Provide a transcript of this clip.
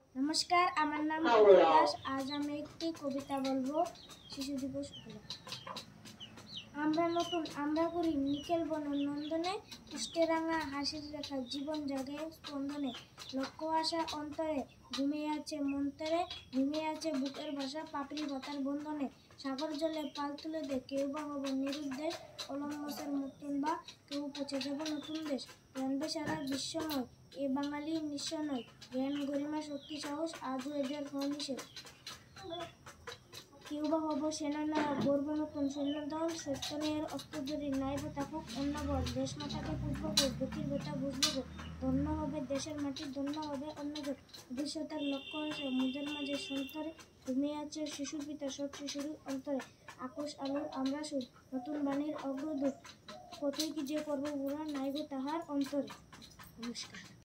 নমস্কার, আমার নাম পুতুল দাস। আজ আমি একটি কবিতা বলবো শিশু দিবস উপলক্ষে। আমরা করি নিকেল বন নন্দনে, কুষ্টেরাঙা হাসির রেখা জীবন জাগে স্পন্দনে। লক্ষ্য আশা অন্তরে ঘুমিয়ে আছে মন্তরে, ঘুমিয়ে আছে বুকের ভাষা পাপড়ি পাতার বন্ধনে। সাগর জলে পাল তুলে দে, কেউ বা হব নিরুদ্দেশ, কলম্বাসের মতন বা কেউ পৌঁছে যাব নতুন দেশ। জানবে সারা বিশ্বময় এ বাঙালি নিঃস্ব নয়, জ্ঞান গরিমা শক্তি সাহস আজও এদের হয়নি শেষ। কেউ বা হব সেনা নায়ক, গর্ব নতুন সৈন্যদল, সত্যনের অস্ত্রধারী নাইব থাকুক অন্যবল। দেশ মাতাকে পুজব গো, বুকের ব্যথা বুঝব গো, ধন্য হবে দেশের মাটি, ধন্য হবে অন্যজন। ভবিষ্যতের লক্ষ্য আছে মুদের মাঝে সন্তরে, ঘুমিয়ে আছে শিশুর পিতা সব শিশুর অন্তরে। আকাশ আলোর আমরা সুর, নতুন বাণীর অগ্রদূত, কতই কি যে করব বুড়া নাইব তাহার অন্তরে। নমস্কার।